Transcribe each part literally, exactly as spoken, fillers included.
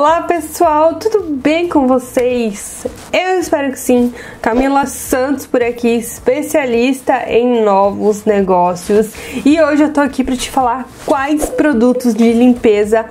Olá pessoal, tudo bem com vocês? Eu espero que sim. Camila Santos por aqui, especialista em novos negócios. E hoje eu tô aqui para te falar quais produtos de limpeza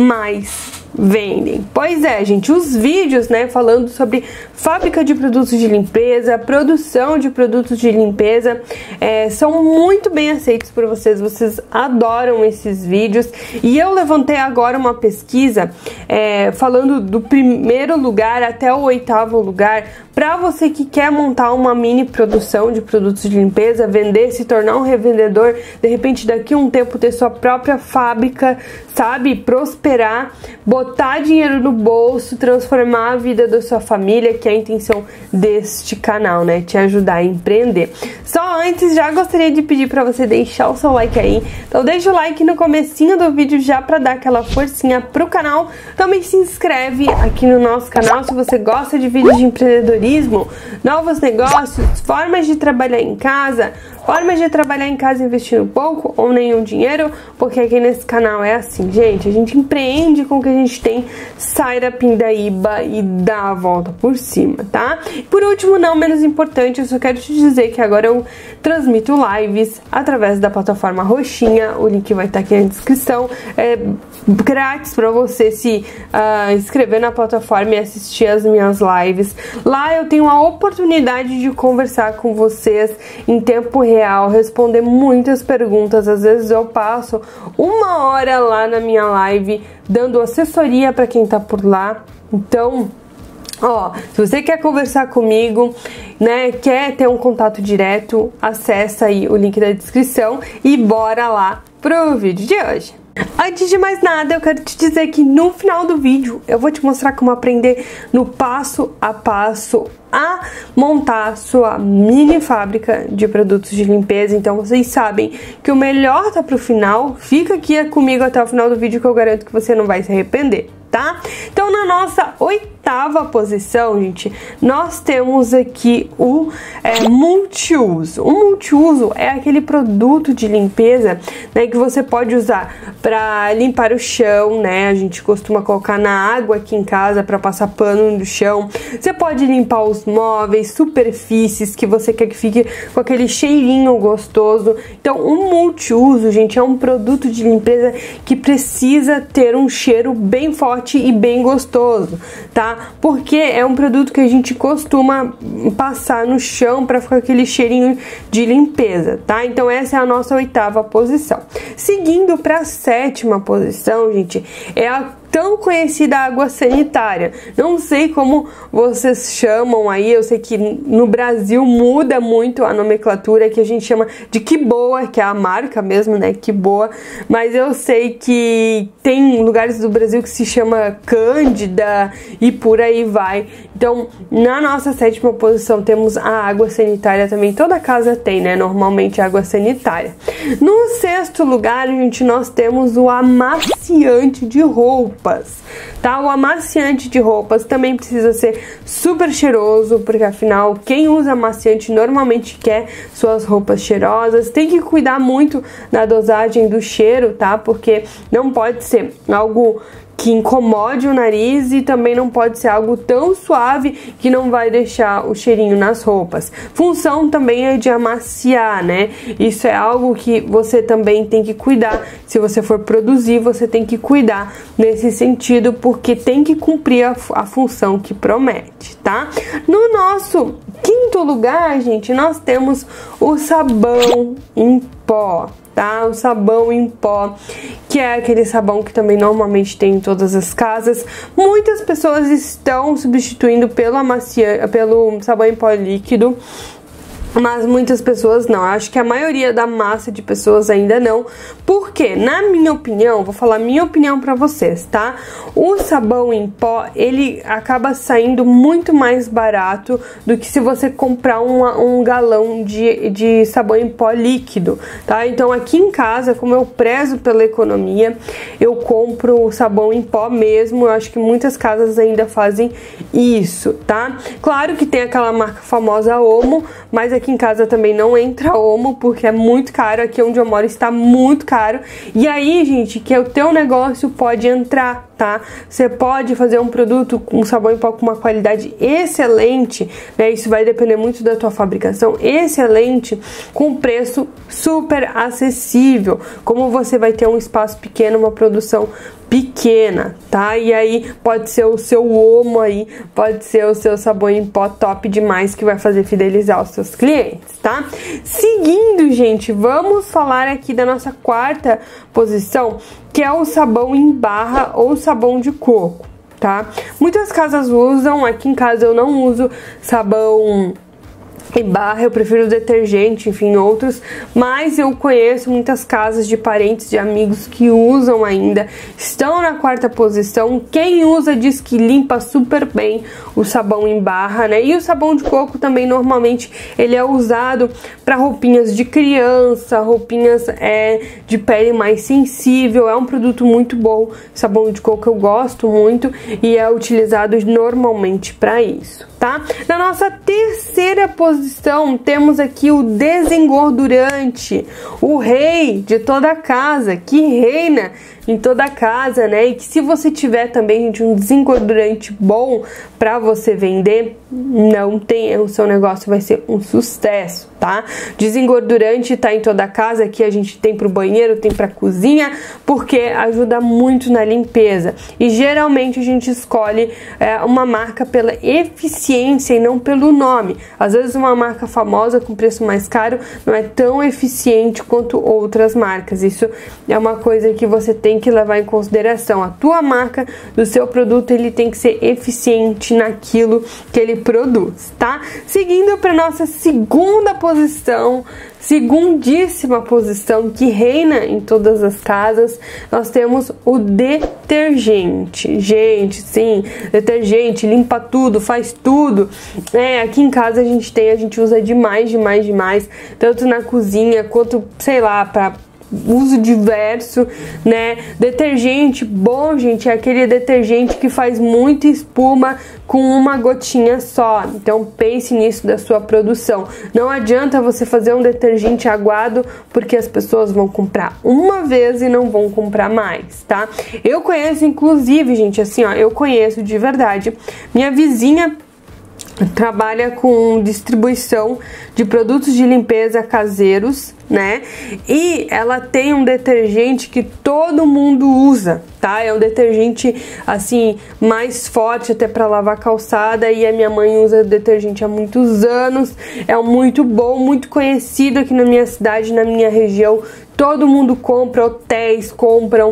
mais vendem. Pois é, gente, os vídeos, né, falando sobre fábrica de produtos de limpeza, produção de produtos de limpeza, é, são muito bem aceitos por vocês, vocês adoram esses vídeos. E eu levantei agora uma pesquisa é, falando do primeiro lugar até o oitavo lugar, para você que quer montar uma mini produção de produtos de limpeza, vender, se tornar um revendedor, de repente daqui a um tempo ter sua própria fábrica, sabe, prosperar, botar dinheiro no bolso, transformar a vida da sua família, que é a intenção deste canal, né, te ajudar a empreender. Só antes, já gostaria de pedir para você deixar o seu like aí, então deixa o like no comecinho do vídeo já para dar aquela forcinha pro canal. Também se inscreve aqui no nosso canal se você gosta de vídeos de empreendedorismo, novos negócios, formas de trabalhar em casa, formas de trabalhar em casa investindo pouco ou nenhum dinheiro, porque aqui nesse canal é assim, gente, a gente empreende com o que a gente tem, sai da pindaíba e dá a volta por cima, tá? Por último, não menos importante, eu só quero te dizer que agora eu transmito lives através da plataforma Roxinha, o link vai estar aqui na descrição, é grátis para você se uh, inscrever na plataforma e assistir as minhas lives. Lá eu tenho a oportunidade de conversar com vocês em tempo real, responder muitas perguntas. Às vezes eu passo uma hora lá na minha live dando assessoria para quem tá por lá. Então, ó, se você quer conversar comigo, né, quer ter um contato direto, acessa aí o link da descrição e bora lá pro vídeo de hoje. Antes de mais nada, eu quero te dizer que no final do vídeo eu vou te mostrar como aprender no passo a passo a montar sua mini fábrica de produtos de limpeza. Então vocês sabem que o melhor tá pro final. Fica aqui comigo até o final do vídeo que eu garanto que você não vai se arrepender, tá? Então na nossa oitava posição, gente, nós temos aqui o é, multiuso. O multiuso é aquele produto de limpeza, né, que você pode usar para limpar o chão, né? A gente costuma colocar na água aqui em casa para passar pano no chão. Você pode limpar os móveis, superfícies que você quer que fique com aquele cheirinho gostoso. Então, o multiuso, gente, é um produto de limpeza que precisa ter um cheiro bem forte e bem gostoso, tá? Porque é um produto que a gente costuma passar no chão para ficar aquele cheirinho de limpeza, tá? Então essa é a nossa oitava posição. Seguindo para a sétima posição, gente, é a tão conhecida água sanitária. Não sei como vocês chamam aí, eu sei que no Brasil muda muito a nomenclatura, que a gente chama de Que Boa, que é a marca mesmo, né, Que Boa, mas eu sei que tem lugares do Brasil que se chama Cândida e por aí vai. Então, na nossa sétima posição temos a água sanitária também, toda casa tem, né, normalmente água sanitária. No sexto lugar, gente, nós temos o amaciante de roupa. Tá? O amaciante de roupas também precisa ser super cheiroso, porque afinal quem usa amaciante normalmente quer suas roupas cheirosas. Tem que cuidar muito da dosagem do cheiro, tá? Porque não pode ser algo que incomode o nariz e também não pode ser algo tão suave que não vai deixar o cheirinho nas roupas. Função também é de amaciar, né? Isso é algo que você também tem que cuidar. Se você for produzir, você tem que cuidar nesse sentido, porque tem que cumprir a, a função que promete, tá? No nosso quinto lugar, gente, nós temos o sabão em pó. Tá? O sabão em pó, que é aquele sabão que também normalmente tem em todas as casas. Muitas pessoas estão substituindo pelo, amacia... pelo sabão em pó líquido, mas muitas pessoas não. Acho que a maioria da massa de pessoas ainda não. Porque, na minha opinião, vou falar minha opinião pra vocês, tá? O sabão em pó, ele acaba saindo muito mais barato do que se você comprar uma, um galão de, de sabão em pó líquido, tá? Então, aqui em casa, como eu prezo pela economia, eu compro o sabão em pó mesmo. Eu acho que muitas casas ainda fazem isso, tá? Claro que tem aquela marca famosa Omo, mas aqui em casa também não entra Omo, porque é muito caro. Aqui onde eu moro está muito caro. E aí, gente, que o teu negócio pode entrar, tá? Você pode fazer um produto com sabão em pó com uma qualidade excelente, né? Isso vai depender muito da tua fabricação, excelente, com preço super acessível. Como você vai ter um espaço pequeno, uma produção pequena, tá? E aí pode ser o seu Omo aí, pode ser o seu sabão em pó top demais que vai fazer fidelizar os seus clientes, tá? Seguindo, gente, vamos falar aqui da nossa quarta posição, que é o sabão em barra ou sabão de coco, tá? Muitas casas usam, aqui em casa eu não uso sabão em barra, eu prefiro detergente, enfim, outros, mas eu conheço muitas casas de parentes, de amigos que usam ainda, estão na quarta posição. Quem usa diz que limpa super bem o sabão em barra, né? E o sabão de coco também, normalmente, ele é usado para roupinhas de criança, roupinhas é, de pele mais sensível, é um produto muito bom. Sabão de coco eu gosto muito e é utilizado normalmente para isso, tá? Na nossa terceira posição, temos aqui o desengordurante, o rei de toda a casa, que reina em toda a casa, né? E que se você tiver também, gente, um desengordurante bom para você vender, não tem erro, o seu negócio vai ser um sucesso, tá? Desengordurante tá em toda a casa, aqui a gente tem pro banheiro, tem pra cozinha, porque ajuda muito na limpeza. E geralmente a gente escolhe é, uma marca pela eficiência e não pelo nome. Às vezes uma marca famosa com preço mais caro não é tão eficiente quanto outras marcas. Isso é uma coisa que você tem que levar em consideração. A tua marca do seu produto, ele tem que ser eficiente naquilo que ele produz, tá? Seguindo para nossa segunda posição, segundíssima posição, que reina em todas as casas, nós temos o detergente. Gente, sim, detergente limpa tudo, faz tudo. É, aqui em casa a gente tem, a gente usa demais, demais, demais, tanto na cozinha quanto, sei lá, para uso diverso, né? Detergente bom, gente, é aquele detergente que faz muita espuma com uma gotinha só. Então pense nisso da sua produção. Não adianta você fazer um detergente aguado, porque as pessoas vão comprar uma vez e não vão comprar mais, tá? Eu conheço, inclusive, gente, assim, ó, eu conheço de verdade, minha vizinha trabalha com distribuição de produtos de limpeza caseiros, né? E ela tem um detergente que todo mundo usa, tá? É um detergente assim mais forte até para lavar calçada, e a minha mãe usa detergente há muitos anos. É um muito bom, muito conhecido aqui na minha cidade, na minha região. Todo mundo compra, hotéis compram,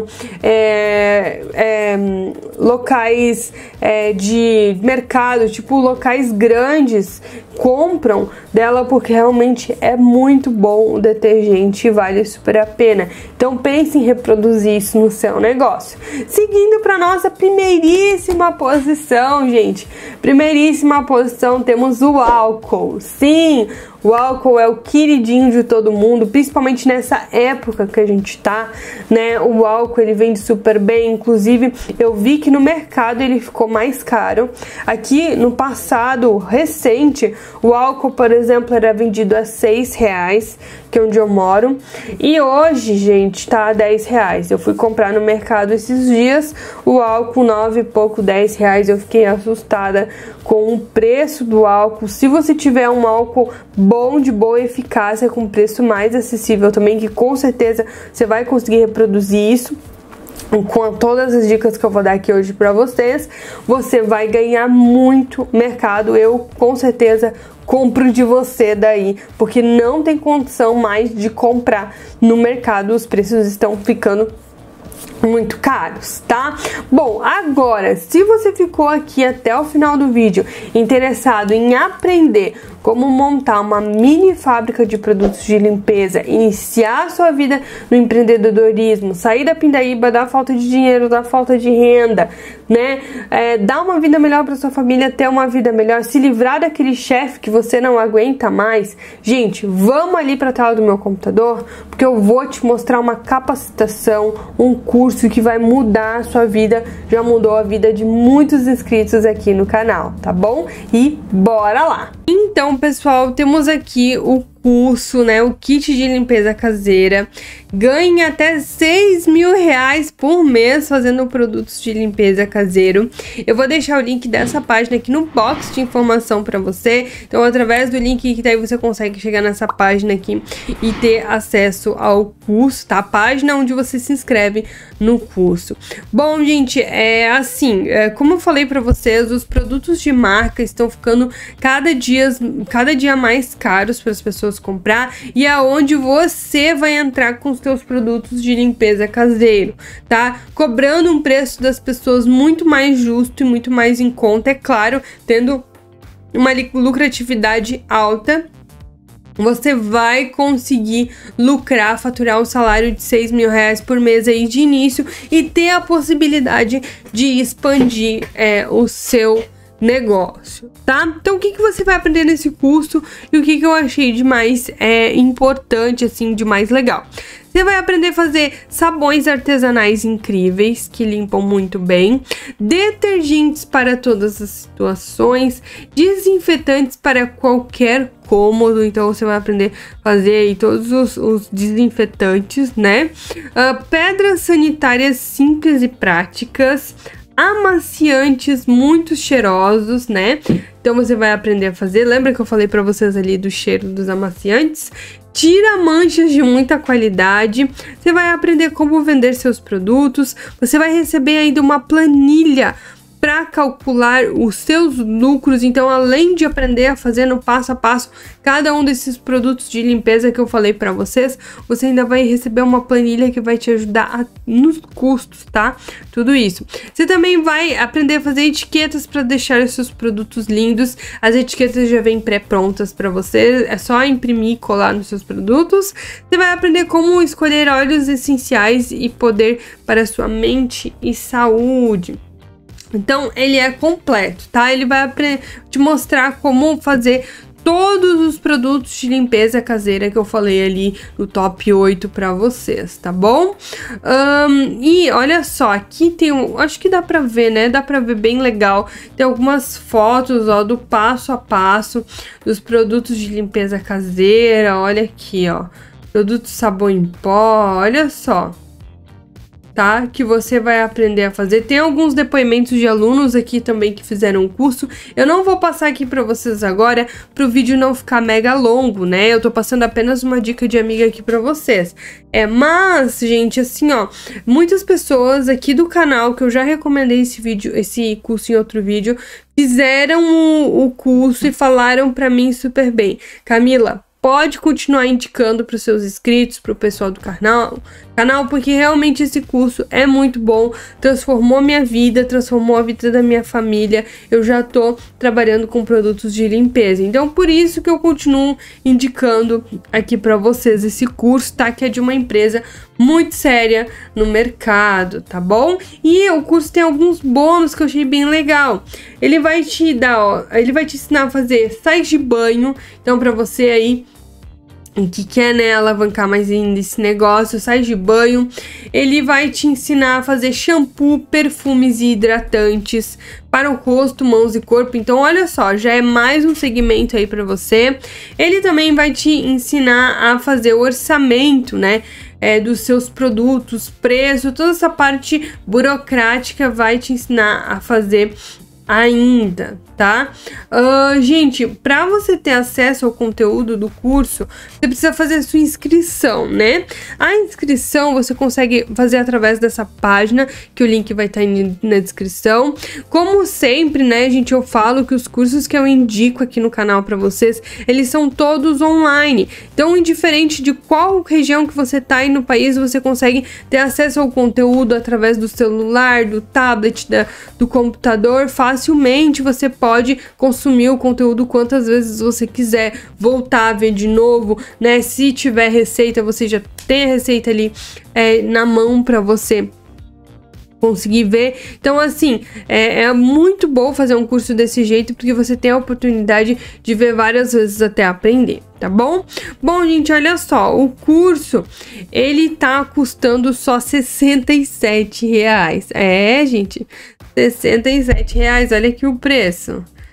é, é, locais é, de mercado, tipo locais grandes, compram dela porque realmente é muito bom o detergente e vale super a pena. Então pense em reproduzir isso no seu negócio. Seguindo para nossa primeiríssima posição, gente. Primeiríssima posição, temos o álcool. Sim, o álcool é o queridinho de todo mundo, principalmente nessa época que a gente tá, né? O álcool, ele vende super bem. Inclusive, eu vi que no mercado ele ficou mais caro. Aqui no passado recente, o álcool, por exemplo, era vendido a seis reais, que é onde eu moro, e hoje, gente, tá a dez reais. Eu fui comprar no mercado esses dias o álcool nove e pouco, dez reais. Eu fiquei assustada com o preço do álcool. Se você tiver um álcool bom, de boa eficácia, com preço mais acessível também, que com certeza você vai conseguir reproduzir isso com todas as dicas que eu vou dar aqui hoje pra vocês, você vai ganhar muito mercado. Eu com certeza compro de você daí, porque não tem condição mais de comprar no mercado, os preços estão ficando muito caros, tá? Bom, agora, se você ficou aqui até o final do vídeo interessado em aprender como montar uma mini fábrica de produtos de limpeza, iniciar a sua vida no empreendedorismo, sair da pindaíba, da falta de dinheiro, da falta de renda, né? É, dar uma vida melhor para sua família, ter uma vida melhor, se livrar daquele chefe que você não aguenta mais, gente, vamos ali para a tela do meu computador, porque eu vou te mostrar uma capacitação, um curso que vai mudar a sua vida, já mudou a vida de muitos inscritos aqui no canal, tá bom? E bora lá! Então, pessoal, temos aqui o curso, né, o kit de limpeza caseira, ganhe até seis mil reais por mês fazendo produtos de limpeza caseiro. Eu vou deixar o link dessa página aqui no box de informação para você. Então, através do link que daí você consegue chegar nessa página aqui e ter acesso ao curso, tá? A página onde você se inscreve no curso. Bom, gente, é assim, é, como eu falei para vocês, os produtos de marca estão ficando cada dia, cada dia mais caros para as pessoas comprar, e é onde você vai entrar com os seus produtos de limpeza caseiro, tá? Cobrando um preço das pessoas muito mais justo e muito mais em conta, é claro, tendo uma lucratividade alta. Você vai conseguir lucrar, faturar um salário de seis mil reais por mês aí de início e ter a possibilidade de expandir é, o seu negócio, tá? Então, o que, que você vai aprender nesse curso e o que, que eu achei de mais é, importante, assim, de mais legal? Você vai aprender a fazer sabões artesanais incríveis, que limpam muito bem, detergentes para todas as situações, desinfetantes para qualquer cômodo, então você vai aprender a fazer aí todos os, os desinfetantes, né? Uh, pedras sanitárias simples e práticas, amaciantes muito cheirosos, né? Então você vai aprender a fazer. Lembra que eu falei para vocês ali do cheiro dos amaciantes? Tira manchas de muita qualidade. Você vai aprender como vender seus produtos. Você vai receber ainda uma planilha para calcular os seus lucros. Então, além de aprender a fazer no passo a passo cada um desses produtos de limpeza que eu falei para vocês, você ainda vai receber uma planilha que vai te ajudar a, nos custos, tá? Tudo isso. Você também vai aprender a fazer etiquetas para deixar os seus produtos lindos. As etiquetas já vêm pré-prontas para você, é só imprimir e colar nos seus produtos. Você vai aprender como escolher óleos essenciais e poder para sua mente e saúde. Então, ele é completo, tá? Ele vai te mostrar como fazer todos os produtos de limpeza caseira que eu falei ali no top oito para vocês, tá bom? Um, e olha só, aqui tem um... Acho que dá pra ver, né? Dá pra ver bem legal. Tem algumas fotos, ó, do passo a passo dos produtos de limpeza caseira. Olha aqui, ó. Produto sabão em pó, olha só. Tá? Que você vai aprender a fazer. Tem alguns depoimentos de alunos aqui também que fizeram o curso. Eu não vou passar aqui para vocês agora, para o vídeo não ficar mega longo, né? Eu tô passando apenas uma dica de amiga aqui para vocês. É, mas, gente, assim, ó, muitas pessoas aqui do canal, que eu já recomendei esse vídeo, esse curso em outro vídeo, fizeram o, o curso e falaram para mim super bem. Camila, pode continuar indicando para os seus inscritos, para o pessoal do canal, canal, porque realmente esse curso é muito bom, transformou minha vida, transformou a vida da minha família. Eu já tô trabalhando com produtos de limpeza, então por isso que eu continuo indicando aqui para vocês esse curso, tá? Que é de uma empresa muito séria no mercado, tá bom? E o curso tem alguns bônus que eu achei bem legal. Ele vai te dar, ó, ele vai te ensinar a fazer sais de banho, então para você aí que quer, né, alavancar mais ainda esse negócio, sais de banho. Ele vai te ensinar a fazer shampoo, perfumes e hidratantes para o rosto, mãos e corpo. Então, olha só, já é mais um segmento aí para você. Ele também vai te ensinar a fazer o orçamento, né, é, dos seus produtos, preço, toda essa parte burocrática vai te ensinar a fazer ainda, tá? Uh, gente, para você ter acesso ao conteúdo do curso, você precisa fazer sua inscrição, né? A inscrição você consegue fazer através dessa página, que o link vai estar aí na descrição. Como sempre, né, gente, eu falo que os cursos que eu indico aqui no canal para vocês, eles são todos online. Então, indiferente de qual região que você tá aí no país, você consegue ter acesso ao conteúdo através do celular, do tablet, da, do computador. Facilmente você pode consumir o conteúdo quantas vezes você quiser, voltar a ver de novo, né? Se tiver receita, você já tem a receita ali é, na mão para você conseguir ver. Então, assim, é, é muito bom fazer um curso desse jeito, porque você tem a oportunidade de ver várias vezes até aprender, tá bom? Bom, gente, olha só, o curso, ele tá custando só sessenta e sete reais. É, gente, sessenta e sete reais, olha aqui o preço.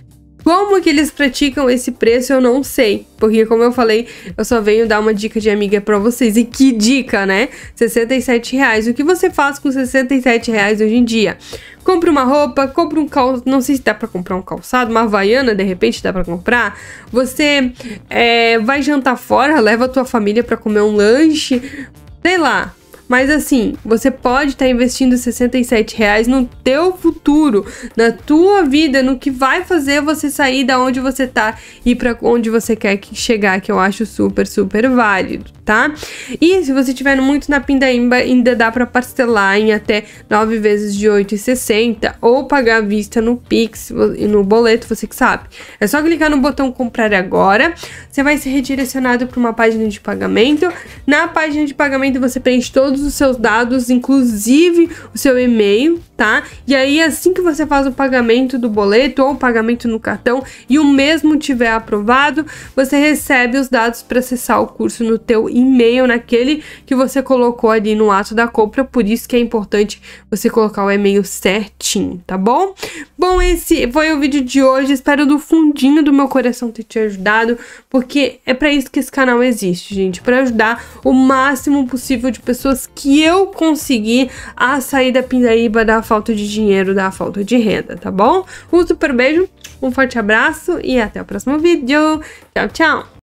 Como que eles praticam esse preço, eu não sei. Porque, como eu falei, eu só venho dar uma dica de amiga pra vocês. E que dica, né? sessenta e sete reais. O que você faz com sessenta e sete reais hoje em dia? Compra uma roupa, compra um calçado, não sei se dá pra comprar um calçado, uma havaiana, de repente dá pra comprar. Você é, vai jantar fora, leva a tua família pra comer um lanche, sei lá. Mas assim, você pode estar investindo sessenta e sete reais no teu futuro, na tua vida, no que vai fazer você sair da onde você tá e ir pra onde você quer chegar, que eu acho super, super válido, tá? E se você estiver muito na pindaíba, ainda dá pra parcelar em até nove vezes de oito reais e sessenta centavos ou pagar à vista no Pix e no boleto, você que sabe. É só clicar no botão comprar agora, você vai ser redirecionado para uma página de pagamento. Na página de pagamento você preenche todos os seus dados, inclusive o seu e-mail, tá? E aí assim que você faz o pagamento do boleto ou o pagamento no cartão e o mesmo tiver aprovado, você recebe os dados para acessar o curso no teu e-mail, naquele que você colocou ali no ato da compra. Por isso que é importante você colocar o e-mail certinho, tá bom? Bom, esse foi o vídeo de hoje. Espero do fundinho do meu coração ter te ajudado, porque é para isso que esse canal existe, gente, para ajudar o máximo possível de pessoas que eu conseguir a sair da pindaíba da falta de dinheiro, da falta de renda, tá bom? Um super beijo, um forte abraço e até o próximo vídeo. Tchau, tchau!